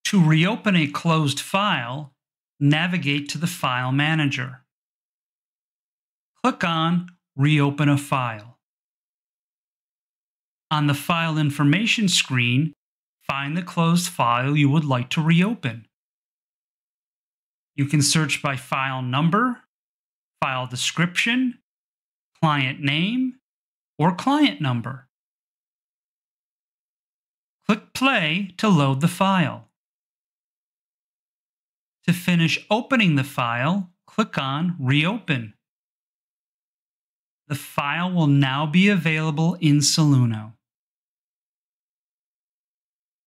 To reopen a closed file, navigate to the File Manager. Click on Reopen a File. On the File Information screen, find the closed file you would like to reopen. You can search by file number, file description, client name, or client number. Click Play to load the file. To finish opening the file, click on Reopen. The file will now be available in Soluno.